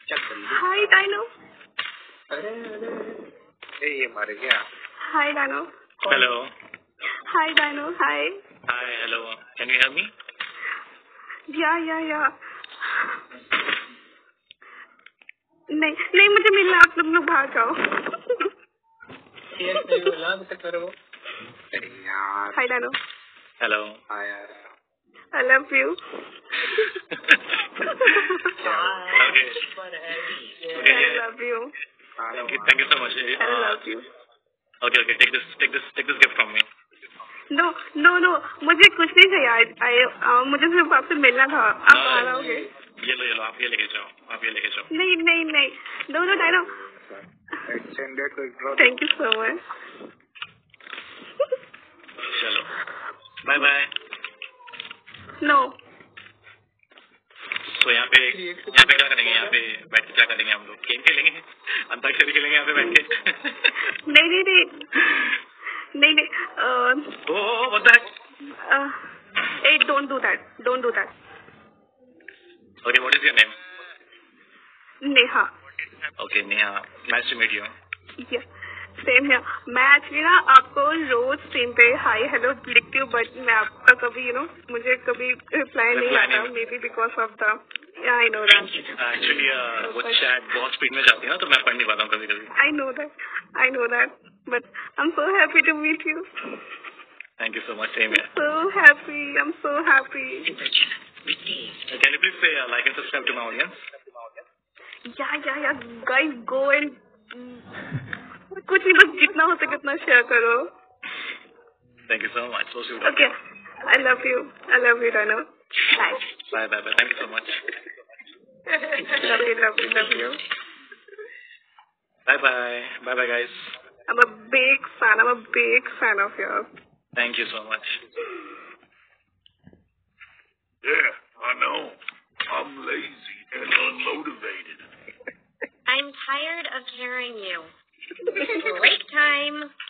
Hi, Dino. अरे अरे ये मर गया. Hi, Dino. Hello. Hi, Dino. Hi. Hi, hello. Can you hear me? Yeah. नहीं नहीं मुझे मिलना आप लोग बाहर जाओ. ये नहीं बोला तो करो. अरे यार. Hi, Dino. Hello. हाँ यार. I love you. Okay. Okay. I love you. Thank you so much. I love you. Okay. Take this gift from me. No. मुझे कुछ नहीं चाहिए. मुझे सिर्फ आपसे मिलना था. आप बाहर आओगे? ये लो आप ये लेके जाओ. नहीं. No, Dino. Extended withdraw. Thank you so much. चलो. Bye. No. तो यहाँ पे क्या करेंगे? यहाँ पे बैठ के क्या करेंगे हम लोग? गेम खेलेंगे, अंताक्षरी खेलेंगे यहाँ पे बैठ के. नहीं. Oh, what the heck? Hey, don't do that. Okay, what is your name? Neha. Okay, Neha. Nice to meet you. Yeah. Same है. मैं एक्चुअली ना आपको रोज स्ट्रीम पे हाई हेलो लिखती हूँ बट मैं आपका कभी मुझे कभी रिप्लाई नहीं आता. Maybe because of the I know that. Actually वो चैट बहुत स्पीड में जाती है ना तो मैं पढ़ नहीं पाता हूँ कभी. I know that but I am so happy to meet you. Thank you so much. Same here. I'm so happy. Can you please say like and subscribe to my audience? Yeah. Guys, go and कुछ नहीं बस जितना हो सके उतना share करो. Thank you so much. So sweet. Okay. I love you, Dino. Bye. Bye. Thank you so much. Love you. Bye, guys. I'm a big fan of yours. Thank you so much. Yeah, I know. I'm lazy and unmotivated. I'm tired of carrying you. Break time.